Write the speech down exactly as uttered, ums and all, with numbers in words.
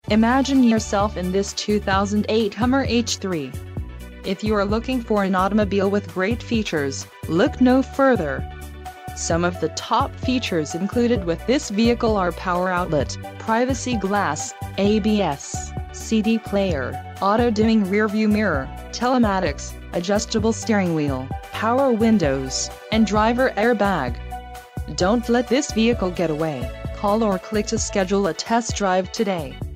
Imagine yourself in this two thousand eight Hummer H three. If you are looking for an automobile with great features, look no further. Some of the top features included with this vehicle are power outlet, privacy glass, A B S, C D player, auto-dimming rearview mirror, telematics, adjustable steering wheel, power windows, and driver airbag. Don't let this vehicle get away. Call or click to schedule a test drive today.